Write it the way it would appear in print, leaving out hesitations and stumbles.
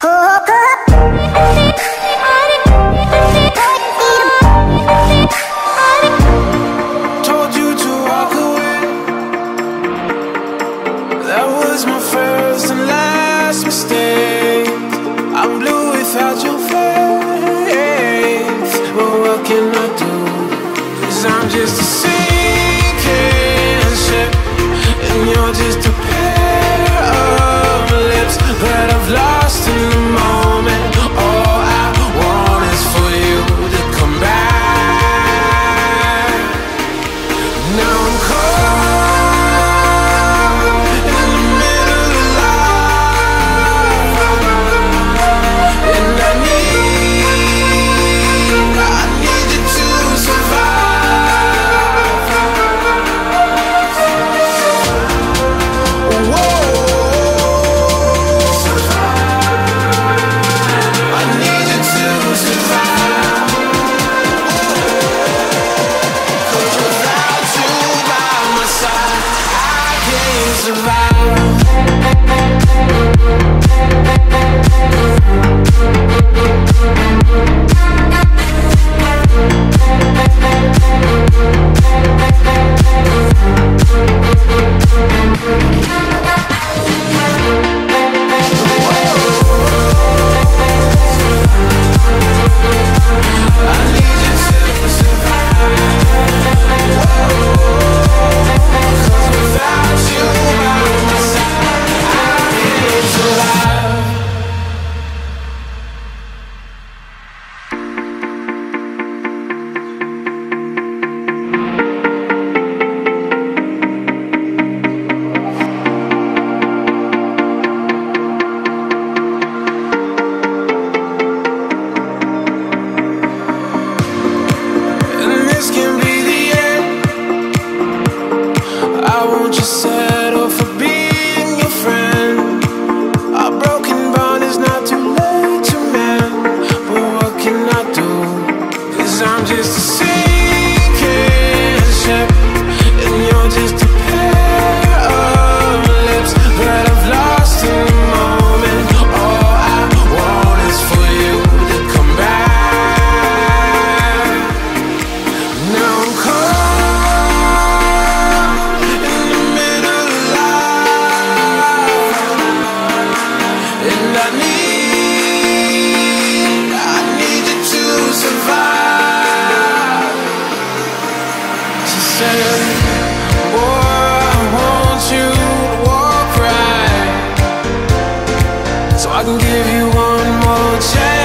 Told you to walk away. That was my first and last mistake. I'm blue without your face. But what can I do? 'Cause I'm just a sinking ship, and you're just a pair of lips that I've lost in the moment. All I want is for you to come back. Now I'm caught in the middle of life, and I need you to survive. Whoa, I need you to survive. 'Cause without you by my side, I can't survive. I need you to survive. 'Cause without you by my side, I can't survive. And this can be the end. I won't just settle for being your friend. Our broken bond is not too late to mend. But what can I do? 'Cause I'm just a sinking ship, and you're just a pair of lips that I've lost in the moment. All I want is for you to come back. Now I'm caught in the middle of life, and I need you to survive. She said, boy, I want you to walk right, so I can give you one more chance.